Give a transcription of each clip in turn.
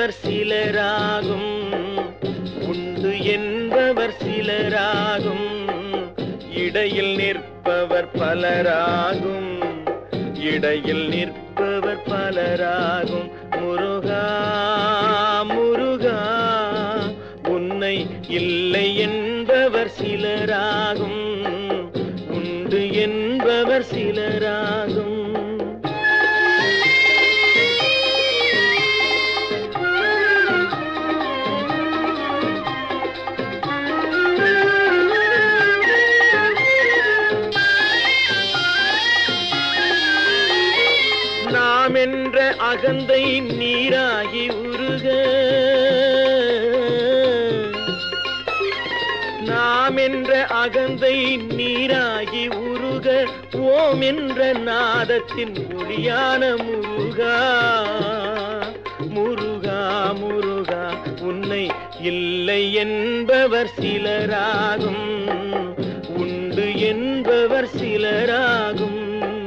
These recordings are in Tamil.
என்பவர் சிலராகும், உண்டு என்பவர் சிலராகும், இடையில் நிற்பவர் பலராகும், இடையில் நிற்பவர் பலராகும். முருகா முருகா உன்னை இல்லை என்பவர் சிலராகும், உண்டு என்பவர் சிலராகும். நாம் என்ற அகந்தை நீராகி உருக, நாம் என்ற அகந்தை நீராகி உருக, ஓம் என்ற நாதத்தின் ஒளியான முருகா முருகா முருகா உன்னை இல்லை என்பவர் சிலராகும், உண்டு என்பவர் சிலராகும்.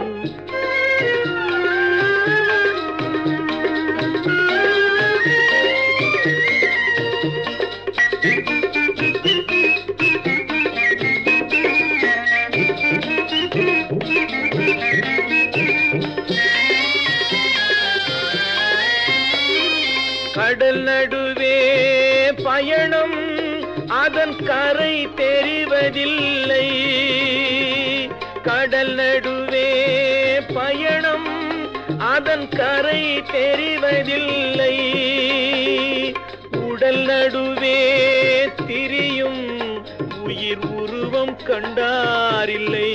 கடல் நடுவே பயணம், அதன் கரை தெரிவதில்லை, கடல் நடுவே பயணம், அதன் கரை தெரிவதில்லை, உடல் நடுவே திரியும் உயிர் உருவம் கண்டாரில்லை,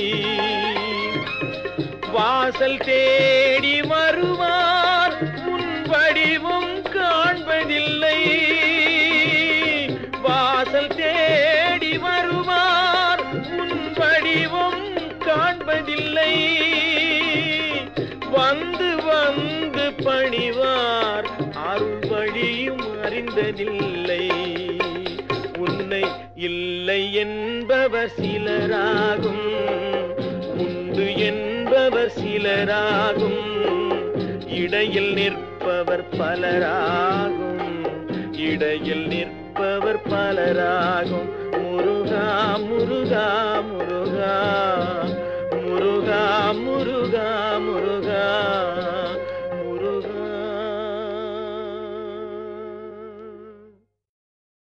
வாசல் தேடி வருவார் உன் வடிவம் காண்பதில்லை, வாசல் தேடி வருவார் உன் வடிவம் காண்பதில்லை, வந்து வந்து பணிவார் அருள் வழியும் அறிந்ததில்லை, உன்னை இல்லை என்பவர் சிலராகும், உண்டு என்பவர் சிலராகும், இடையில் நிற்பவர் பலராகும், இடையில் நிற்பவர் பலராகும். முருகா முருகா